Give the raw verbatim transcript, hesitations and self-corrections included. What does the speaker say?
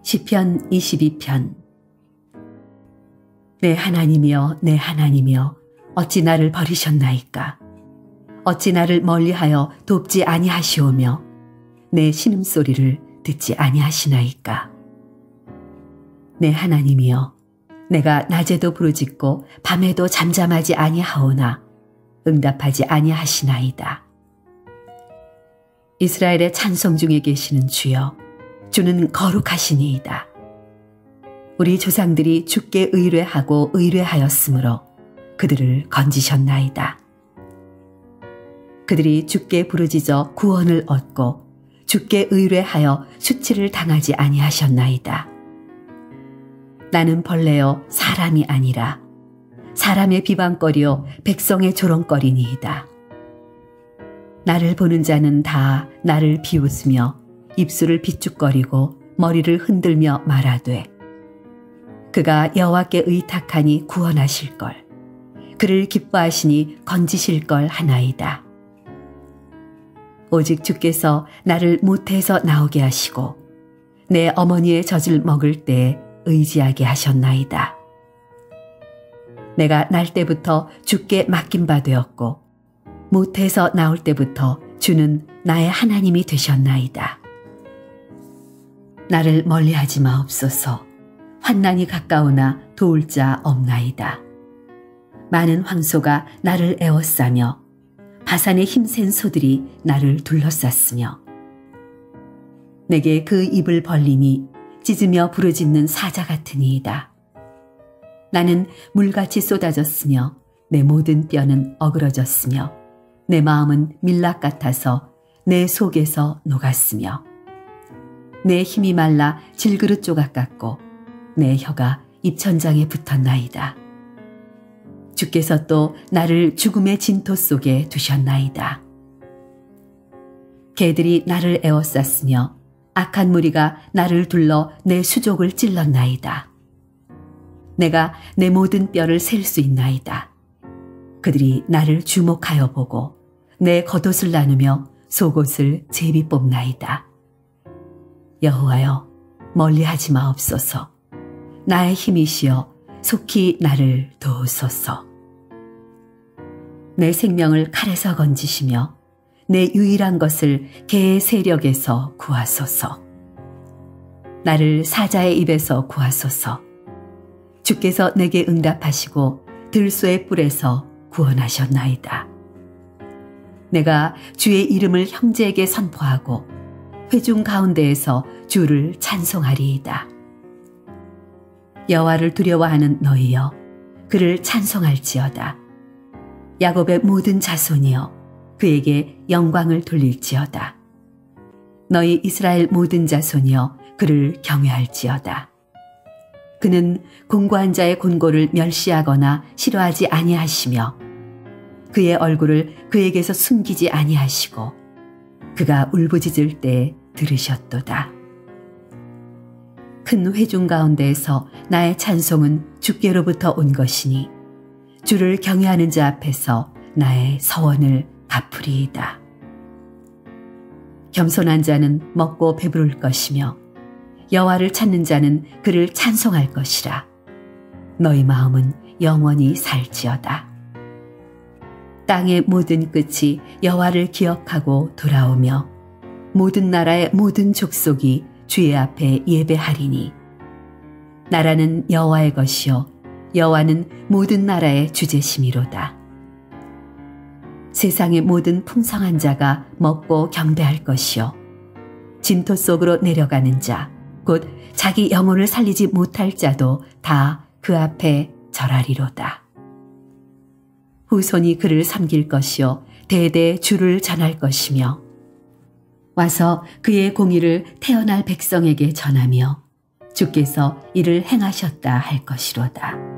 시편 이십이 편. 내 하나님이여 내 하나님이여 어찌 나를 버리셨나이까. 어찌 나를 멀리하여 돕지 아니하시오며 내 신음소리를 듣지 아니하시나이까. 내 하나님이여 내가 낮에도 부르짖고 밤에도 잠잠하지 아니하오나 응답하지 아니하시나이다. 이스라엘의 찬송 중에 계시는 주여, 주는 거룩하시니이다. 우리 조상들이 주께 의뢰하고 의뢰하였으므로 그들을 건지셨나이다. 그들이 주께 부르짖어 구원을 얻고 주께 의뢰하여 수치를 당하지 아니하셨나이다. 나는 벌레요 사람이 아니라 사람의 비방거리요 백성의 조롱거리니이다. 나를 보는 자는 다 나를 비웃으며 입술을 비축거리고 머리를 흔들며 말하되 그가 여호와께 의탁하니 구원하실걸, 그를 기뻐하시니 건지실걸 하나이다. 오직 주께서 나를 모태에서 나오게 하시고 내 어머니의 젖을 먹을 때에 의지하게 하셨나이다. 내가 날 때부터 주께 맡긴 바 되었고 모태에서 나올 때부터 주는 나의 하나님이 되셨나이다. 나를 멀리하지 마옵소서. 환난이 가까우나 도울 자 없나이다. 많은 황소가 나를 에워싸며 바산의 힘센 소들이 나를 둘러쌌으며 내게 그 입을 벌리니 짖으며 부르짖는 사자 같으니이다. 나는 물같이 쏟아졌으며 내 모든 뼈는 어그러졌으며 내 마음은 밀랍 같아서 내 속에서 녹았으며 내 힘이 말라 질그릇 조각 같고 내 혀가 입천장에 붙었나이다. 주께서 또 나를 죽음의 진토 속에 두셨나이다. 개들이 나를 에워쌌으며 악한 무리가 나를 둘러 내 수족을 찔렀나이다. 내가 내 모든 뼈를 셀 수 있나이다. 그들이 나를 주목하여 보고 내 겉옷을 나누며 속옷을 제비 뽑나이다. 여호와여 멀리하지 마옵소서. 나의 힘이시여 속히 나를 도우소서. 내 생명을 칼에서 건지시며 내 유일한 것을 개의 세력에서 구하소서. 나를 사자의 입에서 구하소서. 주께서 내게 응답하시고 들소의 뿔에서 구원하셨나이다. 내가 주의 이름을 형제에게 선포하고 회중 가운데에서 주를 찬송하리이다. 여호와를 두려워하는 너희여 그를 찬송할지어다. 야곱의 모든 자손이여 그에게 영광을 돌릴지어다. 너희 이스라엘 모든 자손이여 그를 경외할지어다. 그는 공고한 자의 곤고를 멸시하거나 싫어하지 아니하시며 그의 얼굴을 그에게서 숨기지 아니하시고 그가 울부짖을 때에 들으셨도다. 큰 회중 가운데에서 나의 찬송은 주께로부터 온 것이니 주를 경외하는 자 앞에서 나의 서원을 갚으리이다. 겸손한 자는 먹고 배부를 것이며 여호와를 찾는 자는 그를 찬송할 것이라. 너희 마음은 영원히 살지어다. 땅의 모든 끝이 여호와를 기억하고 돌아오며 모든 나라의 모든 족속이 주의 앞에 예배하리니 나라는 여호와의 것이요 여호와는 모든 나라의 주제심이로다. 세상의 모든 풍성한 자가 먹고 경배할 것이요 진토 속으로 내려가는 자 곧 자기 영혼을 살리지 못할 자도 다 그 앞에 절하리로다. 후손이 그를 섬길 것이요 대대 주를 전할 것이며 와서 그의 공의를 태어날 백성에게 전하며 주께서 이를 행하셨다 할 것이로다.